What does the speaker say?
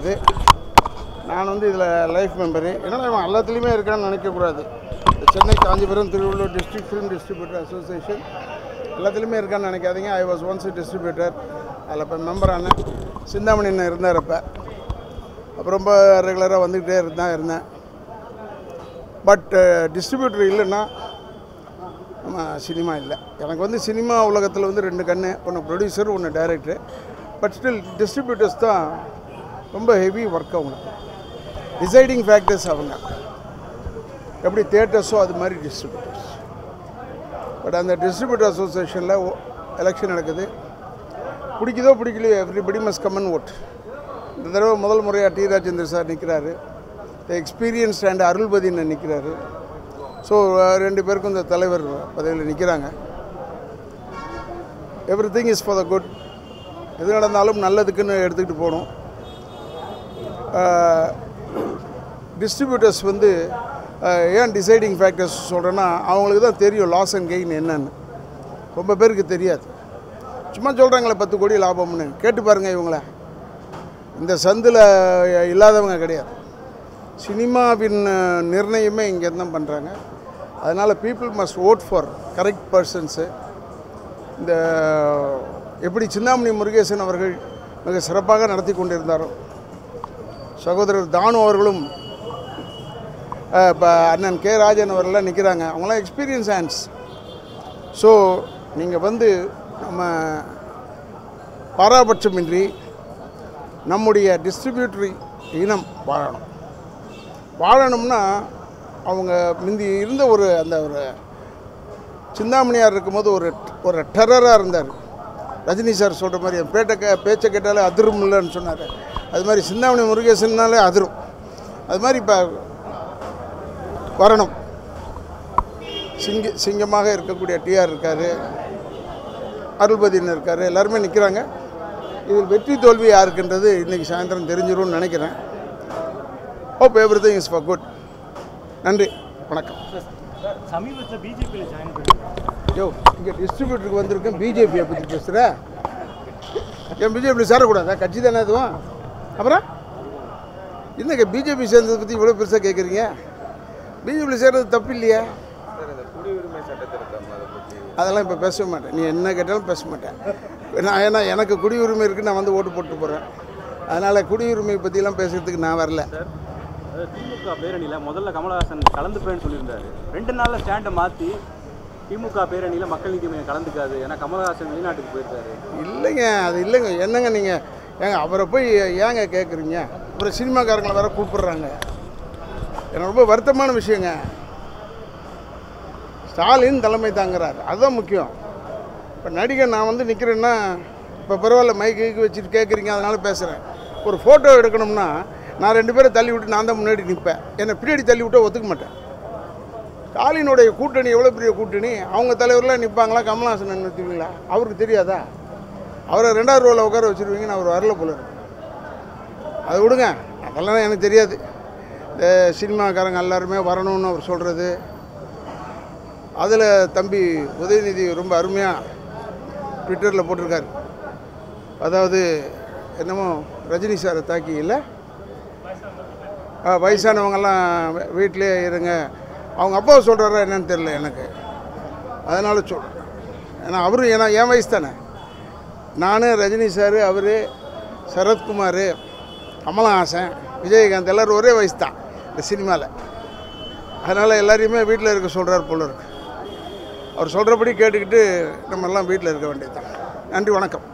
இருக்குது. நான் வந்து இதில் லைஃப் மெம்பரு. ஏன்னா இவன் எல்லாத்துலேயுமே இருக்கான்னு நினைக்கக்கூடாது. Chennai, Kanchipuram, Tiruvallur district film distributor association எல்லாத்துலேயுமே இருக்கான்னு நினைக்காதீங்க. I was once distributor. அதில் இப்போ மெம்பரான சிந்தாமணி அண்ணன் இருந்தார். அப்போ ரொம்ப ரெகுலராக வந்துக்கிட்டே இருந்தேன். பட் டிஸ்ட்ரிபியூட்டர் இல்லைன்னா நம்ம சினிமா இல்லை. எனக்கு வந்து சினிமா உலகத்தில் வந்து 2 கண்ணு, ஒன்று ப்ரொடியூசர், ஒன்று டைரக்டர். பட் ஸ்டில் டிஸ்ட்ரிபியூட்டர்ஸ் தான் ரொம்ப ஹெவி ஒர்க். அவங்களுக்கு டிசைடிங் ஃபேக்டர்ஸ். அவங்க எப்படி தியேட்டர்ஸோ அது மாதிரி டிஸ்ட்ரிபியூட்டர்ஸ். பட் அந்த டிஸ்ட்ரிபியூட்டர் அசோசியேஷனில் எலெக்ஷன் நடக்குது. பிடிக்குதோ பிடிக்கலையோ everybody must come and vote. இந்த தடவை முதல் முறையாக டி ராஜேந்திர சார் நிற்கிறாரு. எக்ஸ்பீரியன்ஸ்ட் அண்ட் அருள்பதின்னு நிற்கிறாரு. ஸோ 2 பேருக்கும் இந்த தலைவர் பதவியில் நிற்கிறாங்க. Every thing is for the good. எது நடந்தாலும் நல்லதுக்குன்னு எடுத்துக்கிட்டு போகணும். டிஸ்ட்ரிபியூட்டர்ஸ் வந்து ஏன் டிசைடிங் ஃபேக்டர்ஸ் சொல்கிறேன்னா, அவங்களுக்கு தான் தெரியும் லாஸ் அண்ட் கெயின் என்னன்னு. ரொம்ப பேருக்கு தெரியாது. சும்மா சொல்கிறாங்களே 10 கோடி லாபம்னு. கேட்டு பாருங்கள் இவங்கள. இந்த சந்தில் இல்லாதவங்க கிடையாது. சினிமாவின் நிர்ணயமே இங்கே தான் பண்ணுறாங்க. அதனால் people must vote for correct persons. இந்த எப்படி சிந்தாமணி முருகேசன் அவர்கள் மிக சிறப்பாக நடத்தி கொண்டிருந்தாரோ, சகோதரர் தானு அவர்களும் இப்போ அண்ணன் கே ராஜன் அவர்கள்லாம் நிற்கிறாங்க. அவங்களாம் எக்ஸ்பீரியன்ஸ் ஹேண்ட்ஸ். ஸோ நீங்கள் வந்து நம்ம பாராபட்சமின்றி நம்முடைய டிஸ்ட்ரிபியூட்டரி இனம் வாழணும்னா அவங்க முந்தி இருந்த அந்த ஒரு சிந்தாமணியார் இருக்கும்போது ஒரு டெரராக இருந்தார். ரஜினி சார் சொல்கிற மாதிரி பேச்சை கேட்டாலே அதிரும் இல்லைன்னு சொன்னார். அது மாதிரி சிந்தாமணி முருகேசன்னாலே அதிரும். அது மாதிரி இப்போ வரணும். சிங்கமாக இருக்கக்கூடிய டிஆர் இருக்கார், அருள்பதின்னு இருக்கார். எல்லாருமே நிற்கிறாங்க. இதில் வெற்றி தோல்வி யாருக்குன்றது இன்றைக்கி சாயந்தரம் தெரிஞ்சிரும்னு நினைக்கிறேன். Hope everything is for good. நன்றி, வணக்கம். சமீபத்தில் பிஜேபியில் ஜாயின் பண்ணி இங்கே டிஸ்ட்ரிபியூட்டருக்கு வந்திருக்கேன். பிஜேபியை பற்றி பேசுகிறேன். ஏன் பிஜேபியில் சேரக்கூடாதா? கட்சி தானே அதுவும். அப்புறம் என்னங்க பிஜேபி சேர்ந்ததை பற்றி இவ்வளோ பெருசாக கேட்குறீங்க? பிஜேபியில் சேர்றது தப்பு இல்லையா? அதெல்லாம் இப்போ பேச மாட்டேன். நீ என்ன கேட்டாலும் பேச மாட்டேன். ஏன்னா எனக்கு குடியுரிமை இருக்குது. நான் வந்து ஓட்டு போட்டு போகிறேன். அதனால் குடியுரிமை பற்றிலாம் பேசுகிறதுக்கு நான் வரல. திமுக பேரணியில் முதல்ல கமலஹாசன் கலந்துப்பேன்னு சொல்லியிருந்தாரு. 2 நாளில் ஸ்டாண்டை மாற்றி திமுக பேரணியில் மக்கள் நீதி மையம் கலந்துக்காது, ஏன்னா கமலஹாசன் வெளிநாட்டுக்கு போயிருக்காரு. இல்லைங்க, அது இல்லைங்க. என்னங்க நீங்கள் அவரை போய் ஏங்க கேட்குறீங்க? அப்புறம் சினிமாக்காரங்களை வேற கூப்பிடுறாங்க. எனக்கு ரொம்ப வருத்தமான விஷயங்க. ஸ்டாலின் தலைமை தாங்கிறார், அதுதான் முக்கியம். இப்போ நடிகர் நான் வந்து நிற்கிறேன்னா, இப்போ பரவாயில்ல மைக்கு வச்சுட்டு கேட்குறீங்க, அதனால் பேசுகிறேன். ஒரு ஃபோட்டோ எடுக்கணும்னா நான் 2 பேரை தள்ளி விட்டு நான் தான் முன்னாடி நிற்பேன். என்னை பின்னாடி தள்ளி விட்டால் ஒத்துக்க மாட்டேன். ஸ்டாலினுடைய கூட்டணி எவ்வளோ பெரிய கூட்டணி. அவங்க தலைவர்லாம் நிற்பாங்களா? கமலஹாசன் நிறுத்துவீங்களா? அவருக்கு தெரியாதா? அவரை 2வது ரோவில் உட்கார வச்சுருவீங்கன்னு அவர் வரல போல இருக்கு. அதை விடுங்க, அதெல்லாம் எனக்கு தெரியாது. இந்த சினிமாக்காரங்க எல்லாருமே வரணும்னு அவர் சொல்கிறது. அதில் தம்பி உதயநிதி ரொம்ப அருமையாக ட்விட்டரில் போட்டிருக்காரு. அதாவது என்னமோ ரஜினி சாரை தாக்கி இல்லை, வயசானவங்கெல்லாம் வீட்டிலே இருங்க. அவங்க அப்பாவை சொல்கிறாரா என்னன்னு தெரியல எனக்கு. அதனால் சொல்கிறேன். ஏன்னா என் வயசு தானே. நான், ரஜினி சார், அவர், சரத்குமார், கமலஹாசன், விஜயகாந்த் எல்லோரும் ஒரே வயசு தான் இந்த சினிமாவில். அதனால் எல்லாரையுமே வீட்டில் இருக்க சொல்கிறார் போல இருக்கு. அவர் சொல்கிறபடி கேட்டுக்கிட்டு நம்ம எல்லாம் வீட்டில் இருக்க வேண்டியது தான். நன்றி, வணக்கம்.